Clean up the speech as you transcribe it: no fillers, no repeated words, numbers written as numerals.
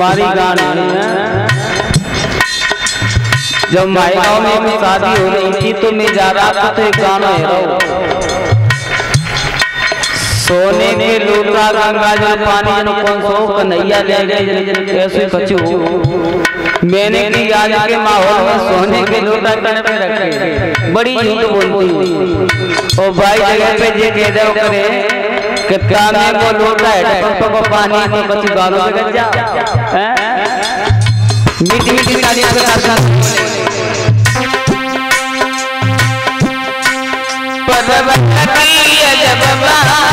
तुम्हारी गाने जब माई गाँव में शादी हो रही थी तो मैं जा रहा था तो एक गाना है सोने के लोटा गंगा जल पानी जन कौन सो कन्हैया ले गए ऐसे कछु मैंने की आज के माहौल में सोने के लोटा कन पे रखे बड़ी झूठ बोलती ओ भाई जगह पे जे कह दो करे कितना में वो लोटा है तो पानी में कछु गालों में गज जा मीठी मीठी तालियां के साथ जब